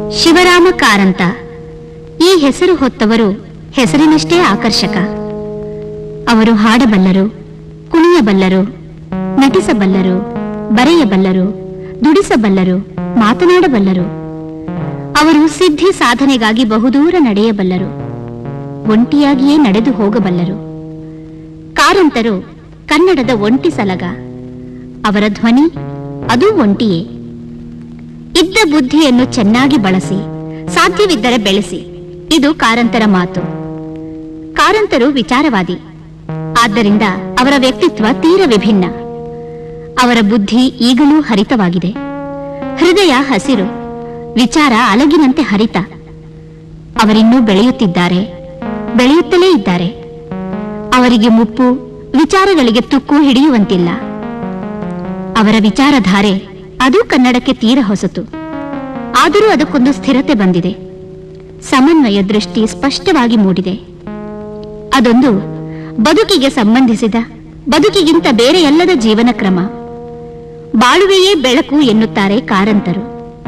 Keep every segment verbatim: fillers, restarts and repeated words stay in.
ಶಿವರಾಮ ಕಾರಂತ ಈ ಹೆಸರು ಹೊತ್ತವರು ಹೆಸರಿನಷ್ಟೇ ಆಕರ್ಷಕ. ಅವರು ಹಾಡಬಲ್ಲರು, ಕುಣಿಯಬಲ್ಲರು, ನಟಿಸಬಲ್ಲರು, ಬರೆಯಬಲ್ಲರು, ದುಡಿಸಬಲ್ಲರು, ಮಾತನಾಡಬಲ್ಲರು. ಅವರು ಸಿದ್ಧಿ ಸಾಧನೆಗಾಗಿ ಬಹುದೂರ ನಡೆಯಬಲ್ಲರು, ಒಂಟಿಯಾಗಿಯೇ ನಡೆದು ಹೋಗಬಲ್ಲರು. ಕಾರಂತರು ಕನ್ನಡದ ಒಂಟಿ ಸಲಗ. ಅವರ ಧ್ವನಿ ಅದು ಒಂಟಿಯೇ. ಇದ್ದ ಬುದ್ಧಿಯನ್ನು ಚೆನ್ನಾಗಿ ಬಳಸಿ, ಸಾಧ್ಯವಿದ್ದರೆ ಬೆಳೆಸಿ, ಇದು ಕಾರಂತರ ಮಾತು. ಕಾರಂತರು ವಿಚಾರವಾದಿ, ಆದ್ದರಿಂದ ಅವರ ವ್ಯಕ್ತಿತ್ವ ತೀರ ವಿಭಿನ್ನ. ಅವರ ಬುದ್ಧಿ ಈಗಲೂ ಹರಿತವಾಗಿದೆ. ಹೃದಯ ಹಸಿರು, ವಿಚಾರ ಅಲಗಿನಂತೆ ಹರಿತ. ಅವರಿನ್ನೂ ಬೆಳೆಯುತ್ತಿದ್ದಾರೆ, ಬೆಳೆಯುತ್ತಲೇ ಇದ್ದಾರೆ. ಅವರಿಗೆ ಮುಪ್ಪು, ವಿಚಾರಗಳಿಗೆ ತುಕ್ಕು ಹಿಡಿಯುವಂತಿಲ್ಲ. ಅವರ ವಿಚಾರಧಾರೆ ಅದು ಕನ್ನಡಕ್ಕೆ ತೀರ ಹೊಸತು. ಆದರೂ ಅದಕ್ಕೊಂದು ಸ್ಥಿರತೆ ಬಂದಿದೆ. ಸಮನ್ವಯ ದೃಷ್ಟಿ ಸ್ಪಷ್ಟವಾಗಿ ಮೂಡಿದೆ. ಅದೊಂದು ಬದುಕಿಗೆ ಸಂಬಂಧಿಸಿದ, ಬದುಕಿಗಿಂತ ಬೇರೆಯಲ್ಲದ ಜೀವನ ಕ್ರಮ. ಬಾಳುವೆಯೇ ಬೆಳಕು ಎನ್ನುತ್ತಾರೆ ಕಾರಂತರು.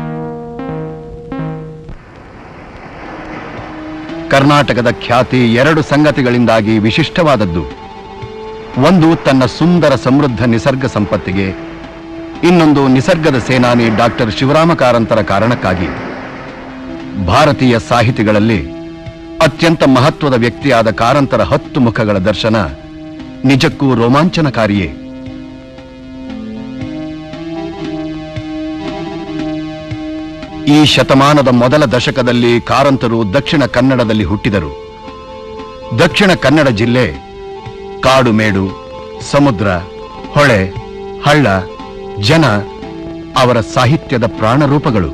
ಕರ್ನಾಟಕದ ಖ್ಯಾತಿ ಎರಡು ಸಂಗತಿಗಳಿಂದಾಗಿ ವಿಶಿಷ್ಟವಾದದ್ದು. ಒಂದು ತನ್ನ ಸುಂದರ ಸಮೃದ್ಧ ನಿಸರ್ಗ ಸಂಪತ್ತಿಗೆ, ಇನ್ನೊಂದು ನಿಸರ್ಗದ ಸೇನಾನಿ ಡಾಕ್ಟರ್ ಶಿವರಾಮ ಕಾರಂತರ ಕಾರಣಕ್ಕಾಗಿ. ಭಾರತೀಯ ಸಾಹಿತಿಗಳಲ್ಲಿ ಅತ್ಯಂತ ಮಹತ್ವದ ವ್ಯಕ್ತಿಯಾದ ಕಾರಂತರ ಹತ್ತು ಮುಖಗಳ ದರ್ಶನ ನಿಜಕ್ಕೂ ರೋಮಾಂಚನಕಾರಿಯೇ. ಈ ಶತಮಾನದ ಮೊದಲ ದಶಕದಲ್ಲಿ ಕಾರಂತರು ದಕ್ಷಿಣ ಕನ್ನಡದಲ್ಲಿ ಹುಟ್ಟಿದರು. ದಕ್ಷಿಣ ಕನ್ನಡ ಜಿಲ್ಲೆ ಕಾಡು ಮೇಡು, ಸಮುದ್ರ, ಹೊಳೆ, ಹಳ್ಳ, ಜನ ಅವರ ಸಾಹಿತ್ಯದ ಪ್ರಾಣರೂಪಗಳು.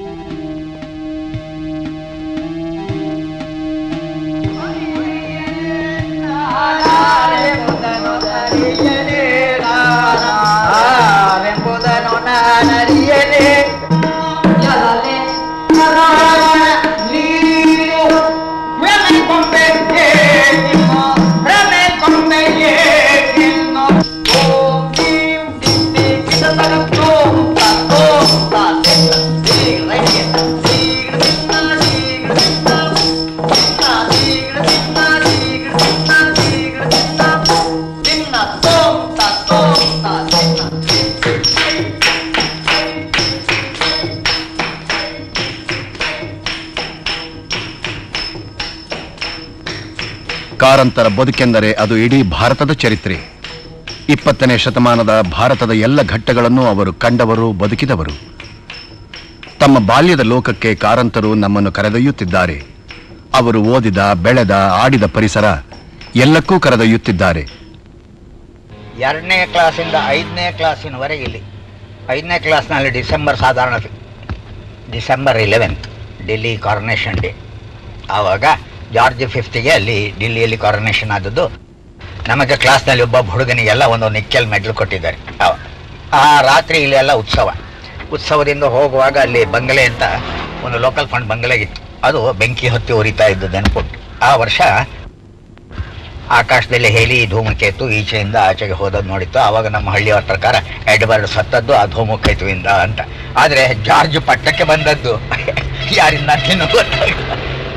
ಕಾರಂತರ ಬದುಕೆಂದರೆ ಅದು ಇಡೀ ಭಾರತದ ಚರಿತ್ರೆ. ಇಪ್ಪತ್ತನೇ ಶತಮಾನದ ಭಾರತದ ಎಲ್ಲ ಘಟ್ಟಗಳನ್ನು ಅವರು ಕಂಡವರು, ಬದುಕಿದವರು. ತಮ್ಮ ಬಾಲ್ಯದ ಲೋಕಕ್ಕೆ ಕಾರಂತರು ನಮ್ಮನ್ನು ಕರೆದೊಯ್ಯುತ್ತಿದ್ದಾರೆ. ಅವರು ಓದಿದ, ಬೆಳೆದ, ಆಡಿದ ಪರಿಸರ ಎಲ್ಲಕ್ಕೂ ಕರೆದೊಯ್ಯುತ್ತಿದ್ದಾರೆ. ಎರಡನೇ ಕ್ಲಾಸಿಂದ ಐದನೇ ಕ್ಲಾಸಿನವರೆಗೆ ಇಲ್ಲಿ. ಐದನೇ ಕ್ಲಾಸ್ನಲ್ಲಿ ಡಿಸೆಂಬರ್ ಸಾಧಾರಣ December eleventh Delhi coronation day. ಆವಾಗ ಜಾರ್ಜ್ ಫಿಫ್ತಿಗೆ ಅಲ್ಲಿ ಡಿಲ್ಲಿಯಲ್ಲಿ ಕಾರನೇಷನ್ ಆದದ್ದು. ನಮಗೆ ಕ್ಲಾಸ್ನಲ್ಲಿ ಒಬ್ಬ ಹುಡುಗನಿಗೆಲ್ಲ ಒಂದೊಂದು ನಿಕ್ಕೆಲ್ ಮೆಡ್ಲ್ ಕೊಟ್ಟಿದ್ದಾರೆ. ಆ ರಾತ್ರಿ ಇಲ್ಲೆಲ್ಲ ಉತ್ಸವ. ಉತ್ಸವದಿಂದ ಹೋಗುವಾಗ ಅಲ್ಲಿ ಬಂಗಲೆ ಅಂತ ಒಂದು ಲೋಕಲ್ ಫಂಡ್ ಬಂಗಲೆ ಇತ್ತು. ಅದು ಬೆಂಕಿ ಹೊತ್ತಿ ಉರಿತಾ ಇದ್ದು ನೆನಪುಂಟು. ಆ ವರ್ಷ ಆಕಾಶದಲ್ಲಿ ಹೇಳಿ ಧೂಮಕೇತು ಈಚೆಯಿಂದ ಆಚೆಗೆ ಹೋದದ್ದು ನೋಡಿತ್ತು. ಆವಾಗ ನಮ್ಮ ಹಳ್ಳಿಯವರ ಪ್ರಕಾರ ಎಡ್ವರ್ಡ್ ಸತ್ತದ್ದು ಆ ಧೂಮಕೇತುವಿಂದ ಅಂತ. ಆದರೆ ಜಾರ್ಜ್ ಪಟ್ಟಕ್ಕೆ ಬಂದದ್ದು ಯಾರಿಂದ ಅಂತೇನು ಗೊತ್ತಾಗಿಲ್ಲ.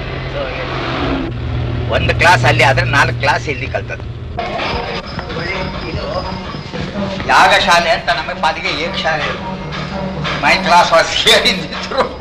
ಒಂದು ಕ್ಲಾಸ್ ಅಲ್ಲಿ ಆದ್ರೆ ನಾಲ್ಕು ಕ್ಲಾಸ್ ಇಲ್ಲಿ ಕಲ್ತದ್ದು. ಇದು ಯಾಗಶಾಲೆ ಅಂತ ನಮಗೆ ಪಾಲಿಗೆ ಏಕ ಶಾಲೆ. My class was here in this room.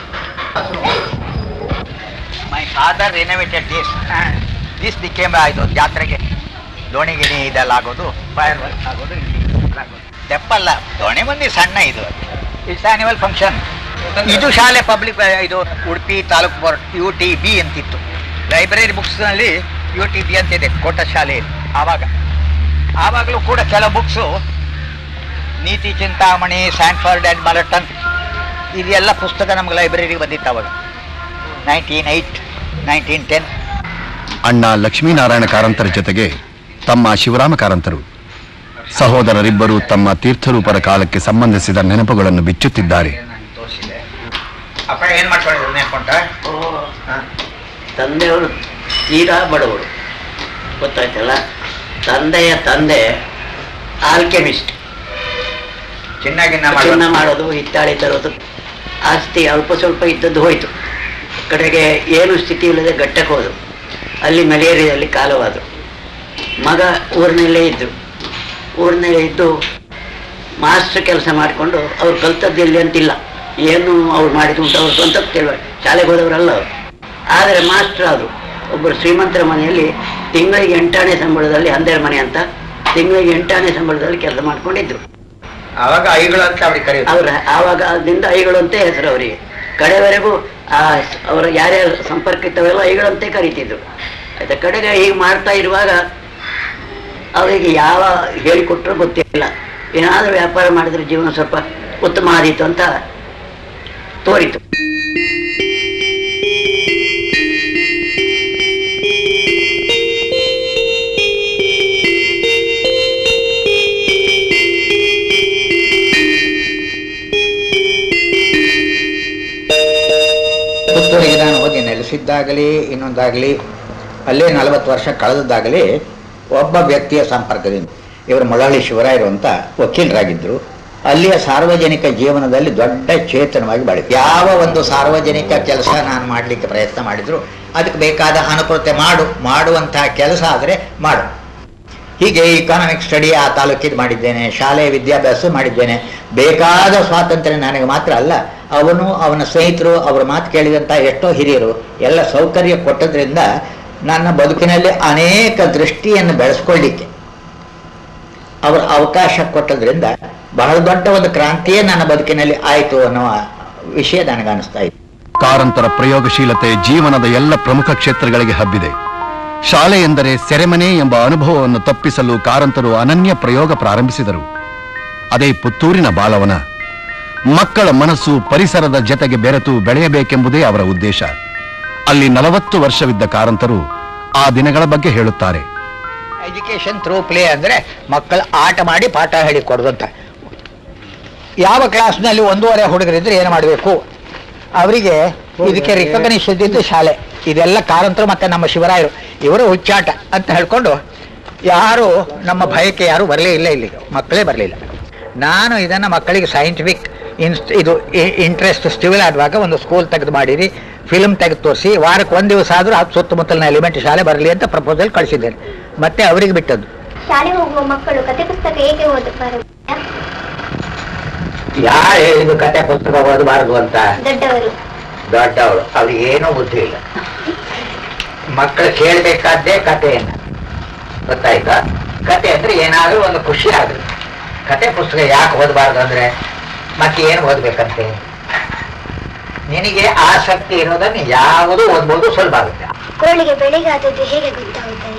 My father renovated this. This became ಇದು ಜಾತ್ರೆಗೆ ದೋಣಿ ಗಿಣಿ ಇದೆಲ್ಲ ಆಗೋದು, ಫೈರ್ ವರ್ಕ್ ಆಗೋದು, ತೆಪ್ಪಲ್ಲ ದೋಣಿ ಮಂದಿ ಸಣ್ಣ. ಇದು ಇಟ್ಸ್ ಆನ್ಯುವಲ್ ಫಂಕ್ಷನ್. ಇದು ಶಾಲೆ ಪಬ್ಲಿಕ್. ಇದು Udupi taluk board U T B ಅಂತಿತ್ತು. ಲೈಬ್ರರಿ ಬುಕ್ಸ್ನಲ್ಲಿ ಯು ಟಿ ಬಿ ಅಂತಿದೆ ಕೋಟ ಶಾಲೆಯಲ್ಲಿ. ಆವಾಗ ಆವಾಗಲೂ ಕೂಡ ಕೆಲವು ಬುಕ್ಸು ನೀತಿ ಚಿಂತಾಮಣಿ, ಸ್ಯಾನ್ಫರ್ಡ್ ಆ್ಯಂಡ್ ಮಲಟನ್ ಇದೆಲ್ಲ ಪುಸ್ತಕ ನಮ್ಗೆ ಲೈಬ್ರರಿಗೆ ಬಂದಿತ್ತು ಅವಾಗ. ನೈನ್ಟೀನ್ ಏಯ್ಟ್ ನೈನ್ಟೀನ್ ಟೆನ್ ಅಣ್ಣ ಲಕ್ಷ್ಮೀನಾರಾಯಣ ಕಾರಂತರ ಜೊತೆಗೆ ತಮ್ಮ ಶಿವರಾಮ ಕಾರಂತರು ಸಹೋದರರಿಬ್ಬರು ತಮ್ಮ ತೀರ್ಥರೂಪರ ಕಾಲಕ್ಕೆ ಸಂಬಂಧಿಸಿದ ನೆನಪುಗಳನ್ನು ಬಿಚ್ಚುತ್ತಿದ್ದಾರೆ. ಅಪ್ಪ ಏನು ಮಾಡ್ಕೊಂಡಿದ್ರು ನೆನ್ಕೊಂಡ? ತಂದೆಯವರು ತೀರಾ ಬಡವರು, ಗೊತ್ತಾಯ್ತಲ್ಲ. ತಂದೆಯ ತಂದೆ ಆಲ್ಕೆಮಿಸ್ಟ್, ಚಿನ್ನ ಚಿನ್ನ ಮಾಡೋದು, ಹಿತ್ತಾಳಿ ತರೋದು. ಆಸ್ತಿ ಅಲ್ಪ ಸ್ವಲ್ಪ ಇದ್ದದ್ದು ಹೋಯಿತು. ಕಡೆಗೆ ಏನು ಸ್ಥಿತಿ ಇಲ್ಲದೆ ಗಟ್ಟಕ್ಕೆ ಹೋದರು. ಅಲ್ಲಿ ಮಲೇರಿಯಾದಲ್ಲಿ ಕಾಲವಾದರು. ಮಗ ಊರಿನಲ್ಲೇ ಇದ್ದರು. ಊರಿನಲ್ಲೇ ಇದ್ದು ಮಾಸ್ಟರ್ ಕೆಲಸ ಮಾಡಿಕೊಂಡು ಅವ್ರು ಕಲ್ತದ್ದು ಎಲ್ಲಿ ಅಂತಿಲ್ಲ, ಏನು ಅವ್ರು ಮಾಡಿದ್ದು ಉಂಟು ಅವ್ರು ಸ್ವಂತ ಕೇಳುವ ಶಾಲೆಗೆ ಹೋದವರಲ್ಲ ಅವರು. ಆದರೆ ಮಾಸ್ಟರ್ ಆದರು. ಒಬ್ಬರು ಶ್ರೀಮಂತರ ಮನೆಯಲ್ಲಿ ತಿಂಗಳಿಗೆ ಎಂಟಾಣೆ ಸಂಬಳದಲ್ಲಿ ಹನ್ನೆರಡು ಮನೆ ಅಂತ ತಿಂಗಳಿಗೆ ಎಂಟಾಣೆ ಸಂಬಳದಲ್ಲಿ ಕೆಲಸ ಮಾಡ್ಕೊಂಡಿದ್ರು. ಆವಾಗ ಐಗಳು ಅಂತ ಅವ್ರಿಗೆ ಕರೆಯೋದು. ಅವ್ರ ಆವಾಗ ಅದರಿಂದ ಐಗಳು ಅಂತ ಹೆಸರು ಅವರಿಗೆ. ಕಡೆವರೆಗೂ ಆ ಅವರ ಯಾರ್ಯಾರು ಸಂಪರ್ಕ ಇತ್ತವೆಲ್ಲ ಐಗಳಂತೆ ಕರೀತಿದ್ರು. ಆಯ್ತಾ, ಕಡೆಗೆ ಹೀಗೆ ಮಾಡ್ತಾ ಇರುವಾಗ ಅವರಿಗೆ ಯಾವ ಹೇಳಿಕೊಟ್ರೂ ಗೊತ್ತಿಲ್ಲ. ಏನಾದರೂ ವ್ಯಾಪಾರ ಮಾಡಿದ್ರೆ ಜೀವನ ಸ್ವಲ್ಪ ಉತ್ತಮ ಆದೀತು ಅಂತ ತೋರಿತು. ಪುತ್ತೂರಿಗೆ ನಾನು ಹೋಗಿ ನೆಲೆಸಿದ್ದಾಗಲಿ ಇನ್ನೊಂದಾಗಲಿ ಅಲ್ಲೇ ನಲವತ್ತು ವರ್ಷ ಕಳೆದದ್ದಾಗಲಿ ಒಬ್ಬ ವ್ಯಕ್ತಿಯ ಸಂಪರ್ಕದಿಂದ, ಇವರು ಮೊಳಹಳ್ಳಿ ಶಿವರಾಯರು ಅಂತ ವಕೀಲರಾಗಿದ್ದರು. ಅಲ್ಲಿಯ ಸಾರ್ವಜನಿಕ ಜೀವನದಲ್ಲಿ ದೊಡ್ಡ ಚೇತನವಾಗಿ ಬಾಳಿ ಯಾವ ಒಂದು ಸಾರ್ವಜನಿಕ ಕೆಲಸ ನಾನು ಮಾಡಲಿಕ್ಕೆ ಪ್ರಯತ್ನ ಮಾಡಿದ್ರು ಅದಕ್ಕೆ ಬೇಕಾದ ಅನುಕೂಲತೆ ಮಾಡು ಮಾಡುವಂತಹ ಕೆಲಸ ಆದರೆ ಮಾಡು. ಹೀಗೆ ಇಕಾನಮಿಕ್ ಸ್ಟಡಿ ಆ ತಾಲೂಕಿದ್ದು ಮಾಡಿದ್ದೇನೆ, ಶಾಲೆಯ ವಿದ್ಯಾಭ್ಯಾಸ ಮಾಡಿದ್ದೇನೆ. ಬೇಕಾದ ಸ್ವಾತಂತ್ರ್ಯ ನನಗೆ ಮಾತ್ರ ಅಲ್ಲ, ಅವನು ಅವನ ಸ್ನೇಹಿತರು ಅವರ ಮಾತು ಕೇಳಿದಂಥ ಎಷ್ಟೋ ಹಿರಿಯರು ಎಲ್ಲ ಸೌಕರ್ಯ ಕೊಟ್ಟದ್ರಿಂದ ನನ್ನ ಬದುಕಿನಲ್ಲಿ ಅನೇಕ ದೃಷ್ಟಿಯನ್ನು ಬೆಳೆಸ್ಕೊಳ್ಳಿಕ್ಕೆ ಅವರ ಅವಕಾಶ ಕೊಟ್ಟದ್ರಿಂದ ಬಹಳ ದೊಡ್ಡ ಒಂದು ಕ್ರಾಂತಿಯೇ ನನ್ನ ಬದುಕಿನಲ್ಲಿ ಆಯಿತು ಅನ್ನುವ ವಿಷಯ ನನಗನ್ನಿಸ್ತಾ ಇದೆ. ಕಾರಂತರ ಪ್ರಯೋಗಶೀಲತೆ ಜೀವನದ ಎಲ್ಲ ಪ್ರಮುಖ ಕ್ಷೇತ್ರಗಳಿಗೆ ಹಬ್ಬಿದೆ. ಶಾಲೆ ಎಂದರೆ ಸೆರೆಮನೆ ಎಂಬ ಅನುಭವವನ್ನು ತಪ್ಪಿಸಲು ಕಾರಂತರು ಅನನ್ಯ ಪ್ರಯೋಗ ಪ್ರಾರಂಭಿಸಿದರು. ಅದೇ ಪುತ್ತೂರಿನ ಬಾಲವನ. ಮಕ್ಕಳ ಮನಸ್ಸು ಪರಿಸರದ ಜತೆಗೆ ಬೆರೆತು ಬೆಳೆಯಬೇಕೆಂಬುದೇ ಅವರ ಉದ್ದೇಶ. ಅಲ್ಲಿ ನಲವತ್ತು ವರ್ಷವಿದ್ದ ಕಾರಂತರು ಆ ದಿನಗಳ ಬಗ್ಗೆ ಹೇಳುತ್ತಾರೆ. ಎಜುಕೇಶನ್ ಥ್ರೂ ಪ್ಲೇ ಅಂದರೆ ಮಕ್ಕಳ ಆಟ ಮಾಡಿ ಪಾಠ ಹೇಳಿಕೊಡೋದು ಅಂತ. ಯಾವ ಕ್ಲಾಸ್ನಲ್ಲಿ ಒಂದೂವರೆ ಹುಡುಗರಿದ್ರೆ ಏನು ಮಾಡಬೇಕು, ಅವರಿಗೆ ಇದಕ್ಕೆ ರಿಕಗ್ನಿಷನ್ ಇದ್ದು ಶಾಲೆ. ಇದೆಲ್ಲ ಕಾರಂತರು ಮತ್ತು ನಮ್ಮ ಶಿವರಾಯರು ಇವರು ಹುಚ್ಚಾಟ ಅಂತ ಹೇಳ್ಕೊಂಡು ಯಾರು ನಮ್ಮ ಭಯಕ್ಕೆ ಯಾರು ಬರಲೇ ಇಲ್ಲ, ಇಲ್ಲಿಗೆ ಮಕ್ಕಳೇ ಬರಲಿಲ್ಲ. ನಾನು ಇದನ್ನು ಮಕ್ಕಳಿಗೆ ಸೈಂಟಿಫಿಕ್ ಇನ್ಸ್ಟ್ ಇದು ಇಂಟ್ರೆಸ್ಟ್ ಸ್ಟಿವಲ್ ಆಗುವಾಗ ಒಂದು ಸ್ಕೂಲ್ ತೆಗೆದು ಮಾಡಿರಿ, ಫಿಲ್ಮ್ ತೆಗೆದು ತೋರಿಸಿ ವಾರಕ್ಕೆ ಒಂದು ದಿವಸ ಆದರೂ ಅದು ಸುತ್ತಮುತ್ತಲಿನ ಎಲಿಮೆಂಟ್ ಶಾಲೆ ಬರಲಿ ಅಂತ ಪ್ರಪೋಸಲ್ ಕಳಿಸಿದ್ದೇನೆ. ಮತ್ತೆ ಅವರಿಗೆ ಬಿಟ್ಟದ್ದು. ಶಾಲೆ ಹೋಗುವ ಮಕ್ಕಳು ಕತೆ ಪುಸ್ತಕ ಏಕೆ ಓದಬಾರದು? ಯಾರು ಹೇಳಿದ್ದು ಕತೆ ಪುಸ್ತಕ ಓದಬಾರದು ಅಂತ? ದೊಡ್ಡವರು. ದೊಡ್ಡವರು ಅವ್ರಿಗೆ ಏನೂ ಬುದ್ಧಿ ಇಲ್ಲ. ಮಕ್ಕಳು ಕೇಳಬೇಕಾದ್ದೇ ಕಥೆಯನ್ನು, ಗೊತ್ತಾಯ್ತಾ? ಕತೆ ಅಂದ್ರೆ ಏನಾದರೂ ಒಂದು ಖುಷಿ ಆಗಲಿ. ಕತೆ ಪುಸ್ತಕ ಯಾಕೆ ಓದಬಾರ್ದು ಅಂದ್ರೆ ಮತ್ತೆ ಏನು ಓದ್ಬೇಕಂತೆ? ನಿನಗೆ ಆಸಕ್ತಿ ಇರೋದನ್ನು ಯಾವುದು ಓದ್ಬೋದು, ಸುಲಭ ಆಗುತ್ತೆ. ಕೋಳಿಗೆ ಬೆಳಿಗಾದದ್ದು ಹೇಗೆ ಗೊತ್ತಾಗುತ್ತದೆ?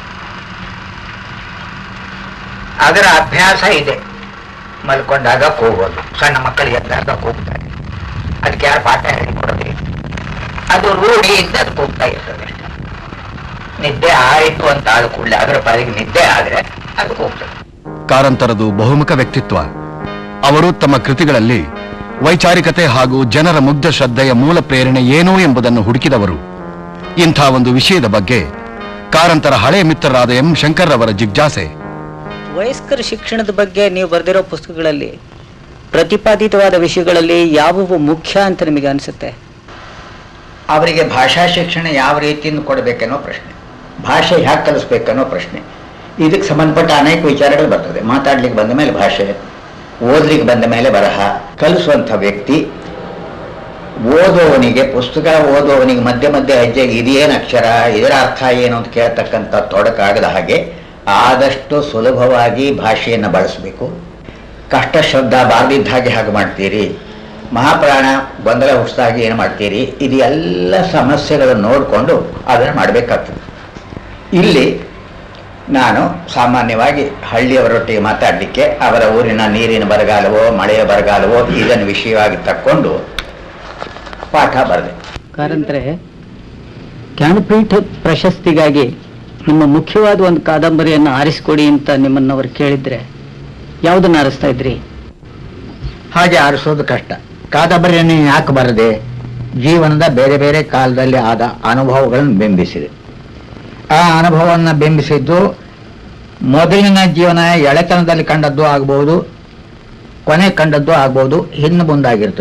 ಅದರ ಅಭ್ಯಾಸ ಇದೆ. ಮಲ್ಕೊಂಡಾಗ ಕೂಗೋದು, ಸಣ್ಣ ಮಕ್ಕಳಿಗೆ ಎದ್ದಾಗ ಕೂಗ್ತಾರೆ. ಅದಕ್ಕೆ ಯಾರು ಪಾಠ ಹೇಳಿಕೊಡೋದಿಲ್ಲ, ಅದು ರೂಢಿಯಿಂದ ಅದು ಕೂಗ್ತಾ ಇರ್ತದೆ. ನಿದ್ದೆ ಆಯಿತು ಅಂತ ಆದ ಕೂಡಲೇ ಅದರ ಪಾಲಿಗೆ ನಿದ್ದೆ ಆದ್ರೆ ಅದು ಕೂಗ್ತದೆ. ಕಾರಂತರದು ಬಹುಮುಖ ವ್ಯಕ್ತಿತ್ವ. ಅವರು ತಮ್ಮ ಕೃತಿಗಳಲ್ಲಿ ವೈಚಾರಿಕತೆ ಹಾಗೂ ಜನರ ಮುಗ್ಧ ಶ್ರದ್ಧೆಯ ಮೂಲ ಪ್ರೇರಣೆ ಏನು ಎಂಬುದನ್ನು ಹುಡುಕಿದವರು. ಇಂಥ ಒಂದು ವಿಷಯದ ಬಗ್ಗೆ ಕಾರಂತರ ಹಳೆಯ ಮಿತ್ರರಾದ ಎಂ ಶಂಕರ್ ಅವರ ಜಿಜ್ಞಾಸೆ. ವಯಸ್ಕರ ಶಿಕ್ಷಣದ ಬಗ್ಗೆ ನೀವು ಬರೆದಿರೋ ಪುಸ್ತಕಗಳಲ್ಲಿ ಪ್ರತಿಪಾದಿತವಾದ ವಿಷಯಗಳಲ್ಲಿ ಯಾವುವು ಮುಖ್ಯ ಅಂತ ನಿಮಗೆ ಅನಿಸುತ್ತೆ? ಅವರಿಗೆ ಭಾಷಾ ಶಿಕ್ಷಣ ಯಾವ ರೀತಿಯಿಂದ ಕೊಡಬೇಕನ್ನೋ ಪ್ರಶ್ನೆ, ಭಾಷೆ ಹ್ಯಾಕೆ ಕಲಿಸ್ಬೇಕನ್ನೋ ಪ್ರಶ್ನೆ, ಇದಕ್ಕೆ ಸಂಬಂಧಪಟ್ಟ ಅನೇಕ ವಿಚಾರಗಳು ಬರ್ತದೆ. ಮಾತಾಡ್ಲಿಕ್ಕೆ ಬಂದ ಮೇಲೆ ಭಾಷೆ, ಓದ್ಲಿಕ್ಕೆ ಬಂದ ಮೇಲೆ ಬರಹ. ಕಲಿಸುವಂಥ ವ್ಯಕ್ತಿ ಓದುವವನಿಗೆ, ಪುಸ್ತಕ ಓದುವವನಿಗೆ ಮಧ್ಯೆ ಮಧ್ಯೆ ಹೆಜ್ಜೆಗೆ ಇದೇನು ಅಕ್ಷರ, ಇದರ ಅರ್ಥ ಏನು ಅಂತ ಕೇಳ್ತಕ್ಕಂಥ ತೊಡಕಾಗದ ಹಾಗೆ ಆದಷ್ಟು ಸುಲಭವಾಗಿ ಭಾಷೆಯನ್ನು ಬಳಸಬೇಕು. ಕಷ್ಟ ಶ್ರದ್ಧಾ ಬಾರ್ದಿದ್ದ ಹಾಗೆ ಹಾಗೆ ಮಾಡ್ತೀರಿ, ಮಹಾಪ್ರಾಣ ಗೊಂದಲ ಹುಟ್ಟಿದಾಗಿ ಏನು ಮಾಡ್ತೀರಿ, ಇದು ಎಲ್ಲ ಸಮಸ್ಯೆಗಳನ್ನು ನೋಡಿಕೊಂಡು ಅದನ್ನು ಮಾಡಬೇಕಾಗ್ತದೆ. ಇಲ್ಲಿ ನಾನು ಸಾಮಾನ್ಯವಾಗಿ ಹಳ್ಳಿಯವರೊಟ್ಟಿಗೆ ಮಾತಾಡಲಿಕ್ಕೆ ಅವರ ಊರಿನ ನೀರಿನ ಬರಗಾಲವೋ ಮಳೆಯ ಬರಗಾಲವೋ ಇದನ್ನು ವಿಷಯವಾಗಿ ತಕ್ಕೊಂಡು ಪಾಠ ಬರೆದೆ. ಕಾರಂತರೆ, ಜ್ಞಾನಪೀಠ ಪ್ರಶಸ್ತಿಗಾಗಿ ನಿಮ್ಮ ಮುಖ್ಯವಾದ ಒಂದು ಕಾದಂಬರಿಯನ್ನು ಆರಿಸಿಕೊಡಿ ಅಂತ ನಿಮ್ಮನ್ನವರು ಕೇಳಿದ್ರೆ ಯಾವುದನ್ನು ಆರಿಸ್ತಾ ಇದ್ರಿ? ಹಾಗೆ ಆರಿಸೋದು ಕಷ್ಟ. ಕಾದಂಬರಿಯನ್ನು ಯಾಕೆ ಬರದೆ? ಜೀವನದ ಬೇರೆ ಬೇರೆ ಕಾಲದಲ್ಲಿ ಆದ ಅನುಭವಗಳನ್ನು ಬಿಂಬಿಸಿದೆ. ಆ ಅನುಭವವನ್ನು ಬಿಂಬಿಸಿದ್ದು ಮೊದಲಿನ ಜೀವನ ಎಳೆತನದಲ್ಲಿ ಕಂಡದ್ದು ಆಗ್ಬೋದು, ಕೊನೆ ಕಂಡದ್ದು ಆಗ್ಬೋದು, ಹಿಂದೆ ಮುಂದಾಗಿರ್ತದೆ.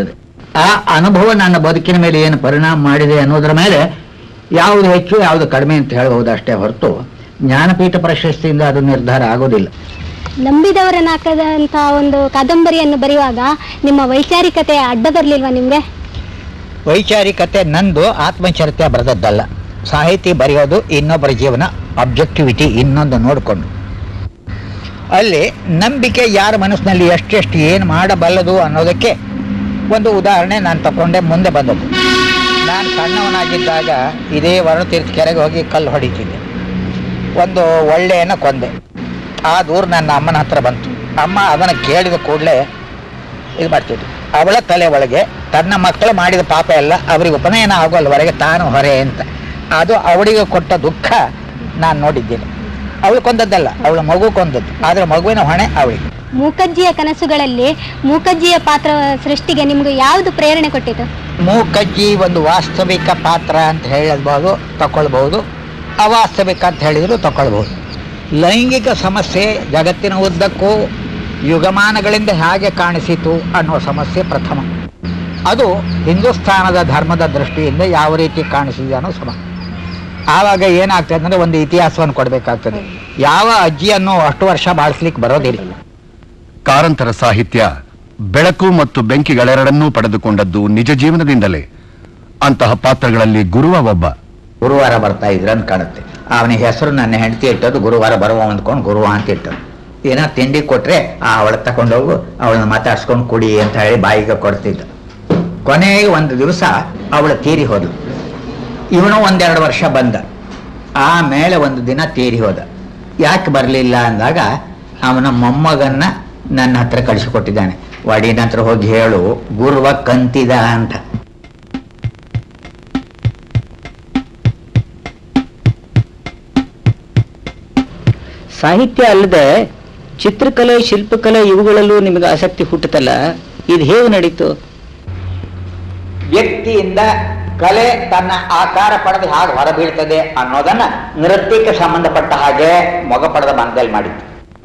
ಆ ಅನುಭವ ನನ್ನ ಬದುಕಿನ ಮೇಲೆ ಏನು ಪರಿಣಾಮ ಮಾಡಿದೆ ಅನ್ನೋದ್ರ ಮೇಲೆ ಯಾವುದು ಹೆಚ್ಚು ಯಾವುದು ಕಡಿಮೆ ಅಂತ ಹೇಳಬಹುದು ಅಷ್ಟೇ ಹೊರತು ಜ್ಞಾನಪೀಠ ಪ್ರಶಸ್ತಿಯಿಂದ ಅದು ನಿರ್ಧಾರ ಆಗೋದಿಲ್ಲ. ನಂಬಿದವರನ್ನಾಕದಂತಹ ಒಂದು ಕಾದಂಬರಿಯನ್ನು ಬರೆಯುವಾಗ ನಿಮ್ಮ ವೈಚಾರಿಕತೆ ಅಡ್ಡ ಬರಲಿಲ್ವಾ ನಿಮ್ಗೆ? ವೈಚಾರಿಕತೆ ನಂದು ಆತ್ಮಚರಿತ್ರೆ ಬರೆದದ್ದಲ್ಲ. ಸಾಹಿತಿ ಬರೆಯೋದು ಇನ್ನೊಬ್ಬರ ಜೀವನ ಅಬ್ಜೆಕ್ಟಿವಿಟಿ ಇನ್ನೊಂದು ನೋಡಿಕೊಂಡು, ಅಲ್ಲಿ ನಂಬಿಕೆ ಯಾರ ಮನಸ್ಸಿನಲ್ಲಿ ಎಷ್ಟೆಷ್ಟು ಏನು ಮಾಡಬಲ್ಲದು ಅನ್ನೋದಕ್ಕೆ ಒಂದು ಉದಾಹರಣೆ ನಾನು ತಗೊಂಡೆ ಮುಂದೆ ಬಂದದ್ದು. ನಾನು ಸಣ್ಣವನಾಗಿದ್ದಾಗ ಇದೇ ವರುಣತೀರ್ಥ ಕೆರೆಗೆ ಹೋಗಿ ಕಲ್ಲು ಹೊಡಿತಿದ್ದೆ. ಒಂದು ಒಳ್ಳೆಯನ ಕೊಂದೆ. ಆ ದೂರ ನನ್ನ ಅಮ್ಮನ ಹತ್ರ ಬಂತು. ಅಮ್ಮ ಅದನ್ನು ಕೇಳಿದ ಕೂಡಲೇ ಇದು ಮಾಡ್ತಿದ್ವಿ. ಅವಳ ತಲೆ ಒಳಗೆ ತನ್ನ ಮಕ್ಕಳು ಮಾಡಿದ ಪಾಪ ಎಲ್ಲ ಅವರಿಗೆ ಉಪನಯನ ಆಗೋಲ್ವರೆಗೆ ತಾನು ಹೊರೆ ಅಂತ, ಅದು ಅವಳಿಗೆ ಕೊಟ್ಟ ದುಃಖ ನಾನು ನೋಡಿದ್ದೇನೆ. ಅವಳು ಕೊಂದದ್ದಲ್ಲ, ಅವಳ ಮಗು ಕೊಂದದ್ದು, ಆದರೆ ಮಗುವಿನ ಹೊಣೆ ಅವಳಿಗೆ. ಮೂಕಜ್ಜಿಯ ಕನಸುಗಳಲ್ಲಿ ಮೂಕಜ್ಜಿಯ ಪಾತ್ರ ಸೃಷ್ಟಿಗೆ ನಿಮ್ಗೆ ಯಾವುದು ಪ್ರೇರಣೆ ಕೊಟ್ಟಿತು? ಮೂಕಜ್ಜಿ ಒಂದು ವಾಸ್ತವಿಕ ಪಾತ್ರ ಅಂತ ಹೇಳಬಹುದು, ತಗೊಳ್ಬಹುದು. ಅವಾಸ್ತವಿಕ ಅಂತ ಹೇಳಿದ್ರು ತಗೊಳ್ಬಹುದು. ಲೈಂಗಿಕ ಸಮಸ್ಯೆ ಜಗತ್ತಿನ ಉದ್ದಕ್ಕೂ ಯುಗಮಾನಗಳಿಂದ ಹೇಗೆ ಕಾಣಿಸಿತು ಅನ್ನುವ ಸಮಸ್ಯೆ ಪ್ರಥಮ. ಅದು ಹಿಂದೂಸ್ಥಾನದ ಧರ್ಮದ ದೃಷ್ಟಿಯಿಂದ ಯಾವ ರೀತಿ ಕಾಣಿಸಿದೆ ಅನ್ನೋ ಸಮ. ಆವಾಗ ಏನಾಗ್ತದೆ ಅಂದರೆ ಒಂದು ಇತಿಹಾಸವನ್ನು ಕೊಡಬೇಕಾಗ್ತದೆ. ಯಾವ ಅಜ್ಜಿಯನ್ನು ಅಷ್ಟು ವರ್ಷ ಬಾಳಿಸ್ಲಿಕ್ಕೆ ಬರೋದಿಲ್ಲ. ಕಾರಂತರ ಸಾಹಿತ್ಯ ಬೆಳಕು ಮತ್ತು ಬೆಂಕಿಗಳೆರಡನ್ನೂ ಪಡೆದುಕೊಂಡದ್ದು ನಿಜ ಜೀವನದಿಂದಲೇ. ಅಂತಹ ಪಾತ್ರಗಳಲ್ಲಿ ಗುರುವ ಒಬ್ಬ. ಗುರುವಾರ ಬರ್ತಾ ಇದ್ರಂತ ಕಾಣುತ್ತೆ. ಅವನ ಹೆಸರು ನನ್ನ ಹೆಂಡತಿ ಇಟ್ಟದ್ದು ಗುರುವಾರ ಬರುವ ಅಂದ್ಕೊಂಡು ಗುರುವ ಅಂತ ಇಟ್ಟದ್ದು. ಏನೋ ತಿಂಡಿ ಕೊಟ್ರೆ ಆ ಅವಳ ತಗೊಂಡೋಗು, ಅವಳನ್ನ ಮಾತಾಡ್ಸ್ಕೊಂಡು ಕುಡಿ ಅಂತ ಹೇಳಿ ಬಾಯಿಗೆ ಕೊಡ್ತಿದ್ದ. ಕೊನೆಗೆ ಒಂದು ದಿವಸ ಅವಳು ತೀರಿ ಹೋದ್ಲು. ಇವನು ಒಂದೆರಡು ವರ್ಷ ಬಂದ. ಆಮೇಲೆ ಒಂದು ದಿನ ತೀರಿ ಹೋದ. ಯಾಕೆ ಬರಲಿಲ್ಲ ಅಂದಾಗ ಅವನ ಮೊಮ್ಮಗನ್ನ ನನ್ನ ಹತ್ರ ಕಳಿಸಿಕೊಟ್ಟಿದ್ದಾನೆ. ವಡಿನ ಹತ್ರ ಹೋಗಿ ಹೇಳು ಗುರುವ ಕಂತಿದ ಅಂತ. ಸಾಹಿತ್ಯ ಅಲ್ಲದೆ ಚಿತ್ರಕಲೆ, ಶಿಲ್ಪಕಲೆ ಇವುಗಳಲ್ಲೂ ನಿಮಗೆ ಆಸಕ್ತಿ ಹುಟ್ಟುತ್ತಲ್ಲ, ಇದು ಹೇಗೆ ನಡೀತು? ವ್ಯಕ್ತಿಯಿಂದ ಕಲೆ ತನ್ನ ಆಕಾರ ಪಡೆದು ಹಾಗೆ ಹೊರಬೀಳ್ತದೆ ಅನ್ನೋದನ್ನ ನೃತ್ಯಕ್ಕೆ ಸಂಬಂಧಪಟ್ಟ ಹಾಗೆ ಮೊಗ ಪಡೆದ ಮನದಲ್ಲಿ ಮಾಡಿತ್ತು.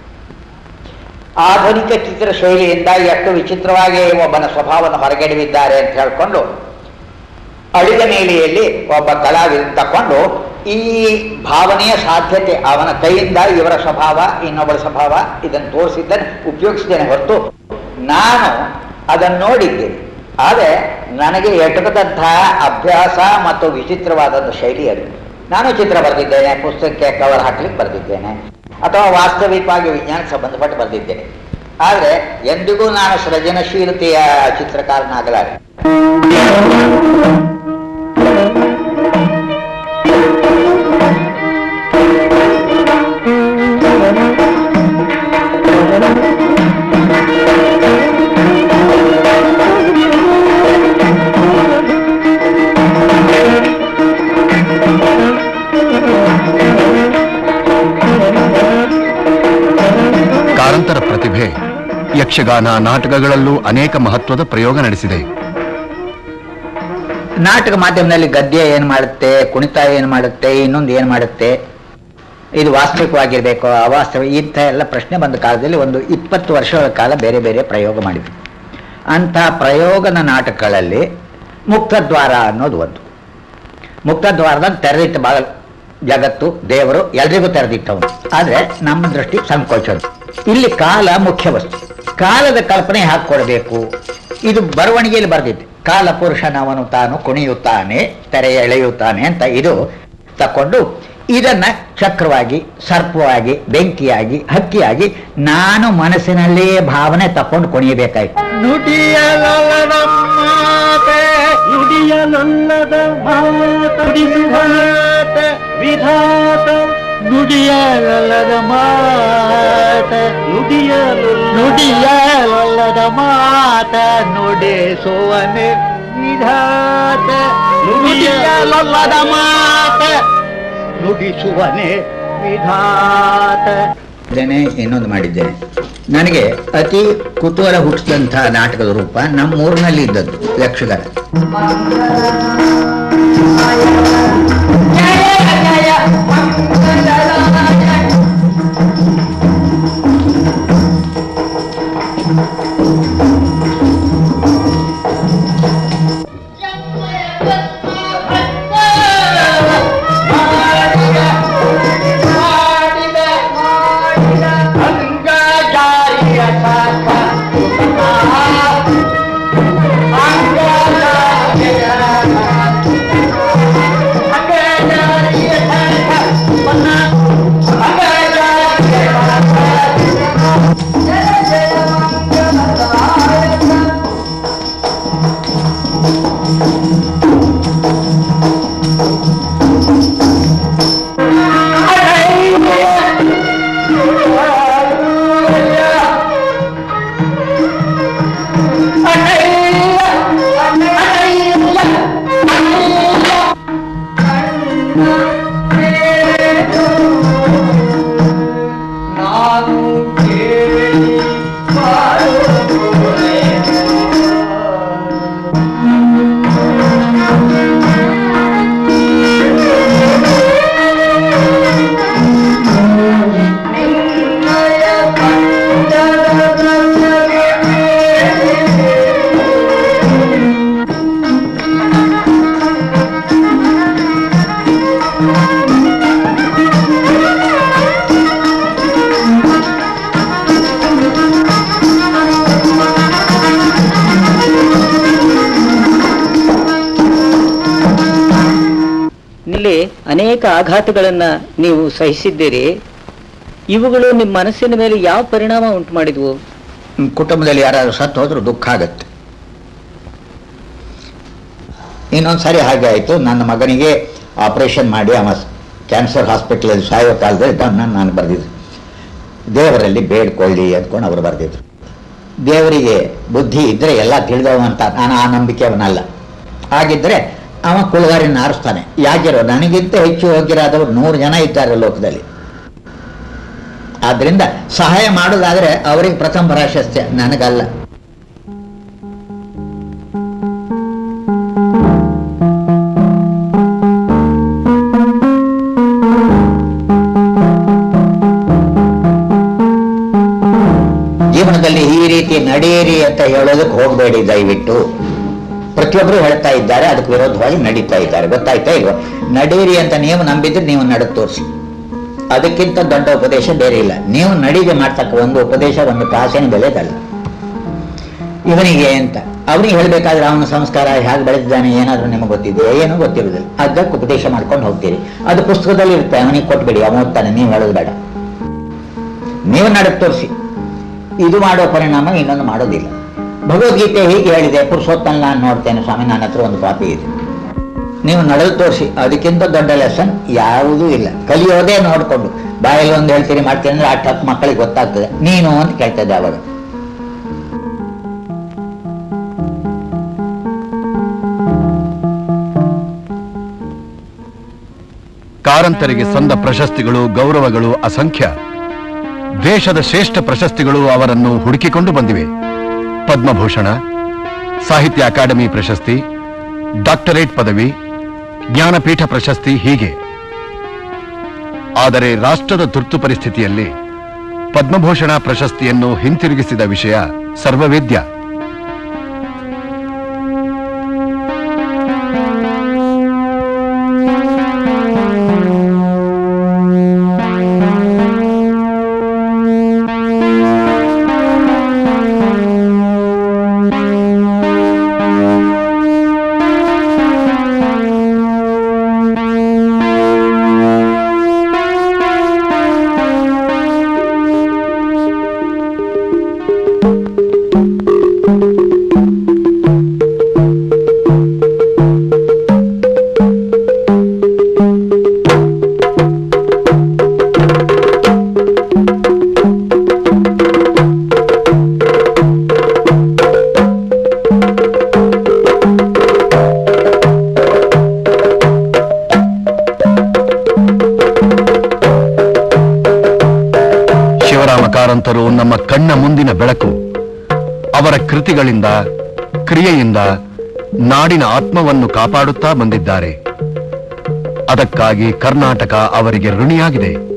ಆಧುನಿಕ ಚಿತ್ರ ಶೈಲಿಯಿಂದ ಎಷ್ಟು ವಿಚಿತ್ರವಾಗಿ ಒಬ್ಬನ ಸ್ವಭಾವವನ್ನು ಹೊರಗೆಡವಿದ್ದಾರೆ ಅಂತ ಹೇಳ್ಕೊಂಡು ಅಳಿದ ಮೇಲೆಯಲ್ಲಿ ಒಬ್ಬ ಕಲಾವಿದ ತಕೊಂಡು ಈ ಭಾವನೆಯ ಸಾಧ್ಯತೆ ಅವನ ಕೈಯಿಂದ ಇವರ ಸ್ವಭಾವ ಇನ್ನೊಬ್ಬರ ಸ್ವಭಾವ ಇದನ್ನು ತೋರಿಸಿದ್ದನ್ನು ಉಪಯೋಗಿಸಿದ್ದೇನೆ ಹೊರತು ನಾನು ಅದನ್ನು ನೋಡಿದ್ದೇನೆ. ಆದರೆ ನನಗೆ ಎಟಕದಂತಹ ಅಭ್ಯಾಸ ಮತ್ತು ವಿಚಿತ್ರವಾದಂಥ ಶೈಲಿ ಅದು. ನಾನು ಚಿತ್ರ ಬರೆದಿದ್ದೇನೆ, ಪುಸ್ತಕಕ್ಕೆ ಕವರ್ ಹಾಕ್ಲಿಕ್ಕೆ ಬರೆದಿದ್ದೇನೆ, ಅಥವಾ ವಾಸ್ತವಿಕವಾಗಿ ವಿಜ್ಞಾನಕ್ಕೆ ಸಂಬಂಧಪಟ್ಟು ಬರೆದಿದ್ದೇನೆ. ಆದರೆ ಎಂದಿಗೂ ನಾನು ಸೃಜನಶೀಲತೆಯ ಚಿತ್ರಕಾರನಾಗಲಾರೆ. ಕಾರಂತರ ಪ್ರತಿಭೆ ಯಕ್ಷಗಾನ ನಾಟಕಗಳಲ್ಲೂ ಅನೇಕ ಮಹತ್ವದ ಪ್ರಯೋಗ ನಡೆಸಿದೆ. ನಾಟಕ ಮಾಧ್ಯಮದಲ್ಲಿ ಗದ್ಯ ಏನು ಮಾಡುತ್ತೆ, ಕುಣಿತ ಏನು ಮಾಡುತ್ತೆ, ಇನ್ನೊಂದು ಏನು ಮಾಡುತ್ತೆ, ಇದು ವಾಸ್ತವಿಕವಾಗಿರಬೇಕು, ಅವಾಸ್ತವಿಕ, ಇಂಥ ಎಲ್ಲ ಪ್ರಶ್ನೆ ಬಂದ ಕಾಲದಲ್ಲಿ ಒಂದು ಇಪ್ಪತ್ತು ವರ್ಷಗಳ ಕಾಲ ಬೇರೆ ಬೇರೆ ಪ್ರಯೋಗ ಮಾಡಿದ್ವಿ. ಅಂಥ ಪ್ರಯೋಗದ ನಾಟಕಗಳಲ್ಲಿ ಮುಕ್ತದ್ವಾರ ಅನ್ನೋದು ಒಂದು. ಮುಕ್ತದ್ವಾರದಲ್ಲಿ ತೆರೆದಿಟ್ಟ ಬಾಗಲು, ಜಗತ್ತು, ದೇವರು ಎಲ್ರಿಗೂ ತೆರೆದಿಟ್ಟವನು. ಆದರೆ ನಮ್ಮ ದೃಷ್ಟಿ ಸಂಕೋಚೋದು. ಇಲ್ಲಿ ಕಾಲ ಮುಖ್ಯ ವಸ್ತು. ಕಾಲದ ಕಲ್ಪನೆ ಹಾಕೊಳ್ಬೇಕು. ಇದು ಬರವಣಿಗೆಯಲ್ಲಿ ಬರೆದಿದ್ದೆ. ಕಾಲ ಪುರುಷನವನು ತಾನು ಕುಣಿಯುತ್ತಾನೆ, ತೆರೆ ಎಳೆಯುತ್ತಾನೆ ಅಂತ ಇದು ತಕೊಂಡು ಇದನ್ನ ಚಕ್ರವಾಗಿ, ಸರ್ಪವಾಗಿ, ಬೆಂಕಿಯಾಗಿ, ಹಕ್ಕಿಯಾಗಿ ನಾನು ಮನಸ್ಸಿನಲ್ಲೇ ಭಾವನೆ ತಕೊಂಡು ಕುಣಿಯಬೇಕಾಯ್ತು. ನುಡಿಯಲೊಲ್ಲದ ಮಾತೆ, ನುಡಿಯಲೊಲ್ಲದ ಮಾತ ವಿಧಾತ, ನುಡಿಯಲೊಲ್ಲದ ಮಾತ, ನುಡಿಯಲು ನುಡಿಯಲೊಲ್ಲದ ಮಾತ ನುಡಿಸುವನೆ ವಿಧಾತ, ನುಡಿಯಲೊಲ್ಲದ ಮಾತ ನುಡಿಸುವನೆ ವಿಧಾತ. ಇದೇನೆ ಇನ್ನೊಂದು ಮಾಡಿದ್ದೇನೆ. ನನಗೆ ಅತಿ ಕುತೂಹಲ ಹುಟ್ಟಿಸಿದಂತಹ ನಾಟಕದ ರೂಪ ನಮ್ಮೂರಿನಲ್ಲಿ ಇದ್ದದ್ದು ಯಕ್ಷಗಾನ. ಜೀವನದಲ್ಲಿ ಅನೇಕ ಆಘಾತಗಳನ್ನ ನೀವು ಸಹಿಸಿದ್ದೀರಿ. ಇವುಗಳು ನಿಮ್ಮ ಮನಸ್ಸಿನ ಮೇಲೆ ಯಾವ ಪರಿಣಾಮ ಉಂಟು ಮಾಡಿದ್ವು? ಕುಟುಂಬದಲ್ಲಿ ಯಾರಾದ್ರೂ ಸತ್ತು ಹೋದ್ರೂ ದುಃಖ ಆಗತ್ತೆ. ಇನ್ನೊಂದ್ಸರಿ ಹಾಗೆ ಆಯಿತು. ನನ್ನ ಮಗನಿಗೆ ಆಪರೇಷನ್ ಮಾಡಿ ಅವ ಕ್ಯಾನ್ಸರ್ ಹಾಸ್ಪಿಟಲಲ್ಲಿ ಸಾಯೋ ಕಾಲದಲ್ಲಿ ನಾನು ನಾನು ಬರೆದಿದ್ದು, ದೇವರಲ್ಲಿ ಬೇಡ್ಕೊಳ್ಳಿ ಅಂದ್ಕೊಂಡು ಅವರು ಬರೆದಿದ್ರು. ದೇವರಿಗೆ ಬುದ್ಧಿ ಇದ್ದರೆ ಎಲ್ಲ ತಿಳಿದವ ಅಂತ ನಾನು ಆ ನಂಬಿಕೆಯವನಲ್ಲ. ಹಾಗಿದ್ರೆ ಅವ ಕುಳಗಾರಿನ ಆರಿಸ್ತಾನೆ. ಯಾಕಿರೋ ನನಗಿಂತ ಹೆಚ್ಚು ಹೋಗಿರಾದವರು ನೂರು ಜನ ಇದ್ದಾರೆ ಲೋಕದಲ್ಲಿ. ಆದ್ರಿಂದ ಸಹಾಯ ಮಾಡೋದಾದ್ರೆ ಅವರಿಗೆ ಪ್ರಥಮ ಪ್ರಾಶಸ್ತ್ಯ, ನನಗಲ್ಲ. ಜೀವನದಲ್ಲಿ ಈ ರೀತಿ ನಡೆಯಿರಿ ಅಂತ ಹೇಳೋದಕ್ಕೆ ಹೋಗಬೇಡಿ ದಯವಿಟ್ಟು. ಪ್ರತಿಯೊಬ್ಬರು ಹೇಳ್ತಾ ಇದ್ದಾರೆ, ಅದಕ್ಕೆ ವಿರೋಧವಾಗಿ ನಡೀತಾ ಇದ್ದಾರೆ. ಗೊತ್ತಾಯ್ತಾ ಇಲ್ವ? ನಡೆಯಿರಿ ಅಂತ ನೀವು ನಂಬಿದ್ರೆ ನೀವು ನಡೆದು ತೋರಿಸಿ. ಅದಕ್ಕಿಂತ ದೊಡ್ಡ ಉಪದೇಶ ಬೇರೆ ಇಲ್ಲ. ನೀವು ನಡಿಗೆ ಮಾಡ್ತಕ್ಕ ಒಂದು ಉಪದೇಶ ಒಂದು ಕಾಸಿನ ಬೆಲೆದಲ್ಲ. ಇವನಿಗೆ ಅಂತ ಅವನಿಗೆ ಹೇಳ್ಬೇಕಾದ್ರೆ ಅವನ ಸಂಸ್ಕಾರ ಹೇಗೆ ಬೆಳೆದಿದ್ದಾನೆ ಏನಾದ್ರೂ ನಿಮಗೆ ಗೊತ್ತಿದೆಯಾ? ಏನೂ ಗೊತ್ತಿರೋದಿಲ್ಲ. ಅದಕ್ಕೆ ಉಪದೇಶ ಮಾಡ್ಕೊಂಡು ಹೋಗ್ತೀರಿ. ಅದು ಪುಸ್ತಕದಲ್ಲಿ ಇರುತ್ತೆ, ಅವನಿಗೆ ಕೊಟ್ಬಿಡಿ, ಅವನು ಓದ್ತಾನೆ. ನೀವು ಹೇಳೋದು ಬೇಡ, ನೀವು ನಡೆದು ತೋರಿಸಿ. ಇದು ಮಾಡೋ ಪರಿಣಾಮ ಇನ್ನೊಂದು ಮಾಡೋದಿಲ್ಲ. ಭಗವದ್ಗೀತೆ ಹೀಗೆ ಹೇಳಿದೆ, ಪುರುಷೋತ್ತಮ ನಾನು ನೋಡ್ತೇನೆ ಸ್ವಾಮಿ, ನನ್ನ ಹತ್ರ ಒಂದು ಕಾಪಿ ಇದೆ. ನೀವು ನಡೆದು ತೋರಿಸಿ. ಅದಕ್ಕಿಂತ ದೊಡ್ಡ ಲೆಸನ್ ಯಾವುದೂ ಇಲ್ಲ. ಕಲಿಯೋದೇ ನೋಡಿಕೊಂಡು ಬಾಯಲ್ಲಿ ಒಂದು ಹೇಳ್ತೀರಿ ಮಾಡ್ತೀನಿ ಅಂದ್ರೆ ಅಷ್ಟು ಹತ್ತು ಮಕ್ಕಳಿಗೆ ಗೊತ್ತಾಗ್ತದೆ. ನೀನು ಅಂತ ಕೇಳ್ತದೆ ಅವಾಗ. ಕಾರಂತರಿಗೆ ಸಂದ ಪ್ರಶಸ್ತಿಗಳು, ಗೌರವಗಳು ಅಸಂಖ್ಯ. ದೇಶದ ಶ್ರೇಷ್ಠ ಪ್ರಶಸ್ತಿಗಳು ಅವರನ್ನು ಹುಡುಕಿಕೊಂಡು ಬಂದಿವೆ. ಪದ್ಮಭೂಷಣ, ಸಾಹಿತ್ಯ ಅಕಾಡೆಮಿ ಪ್ರಶಸ್ತಿ, ಡಾಕ್ಟರೇಟ್ ಪದವಿ, ಜ್ಞಾನಪೀಠ ಪ್ರಶಸ್ತಿ, ಹೀಗೆ. ಆದರೆ ರಾಷ್ಟ್ರದ ತುರ್ತು ಪರಿಸ್ಥಿತಿಯಲ್ಲಿ ಪದ್ಮಭೂಷಣ ಪ್ರಶಸ್ತಿಯನ್ನು ಹಿಂತಿರುಗಿಸಿದ ವಿಷಯ ಸರ್ವವೇದ್ಯ. ಕಾರಂತರು ನಮ್ಮ ಕಣ್ಣ ಮುಂದಿನ ಬೆಳಕು. ಅವರ ಕೃತಿಗಳಿಂದ, ಕ್ರಿಯೆಯಿಂದ ನಾಡಿನ ಆತ್ಮವನ್ನು ಕಾಪಾಡುತ್ತಾ ಬಂದಿದ್ದಾರೆ. ಅದಕ್ಕಾಗಿ ಕರ್ನಾಟಕ ಅವರಿಗೆ ಋಣಿಯಾಗಿದೆ.